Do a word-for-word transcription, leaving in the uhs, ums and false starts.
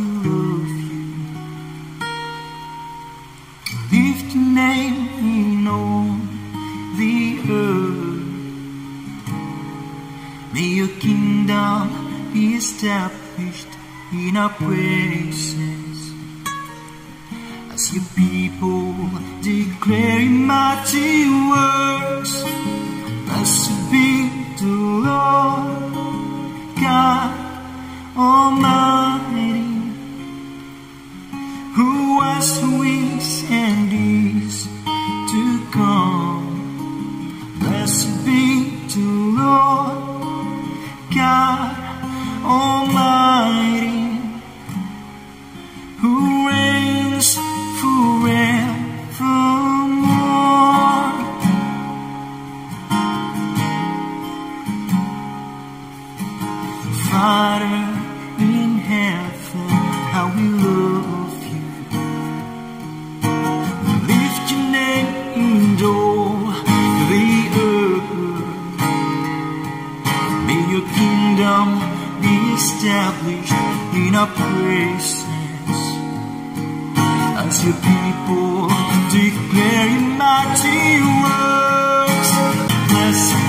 love you. Lift your name in all the earth. May your kingdom be established in our praises, as your people declare your mighty works. Blessed be the Lord God Almighty, who was, who is, and is to come. Blessed be the Lord God Almighty, who reigns forevermore. Father in heaven, how we love you. Lift your name in all the earth. May your kingdom be established in our praises, as your people declare your mighty works. Blessed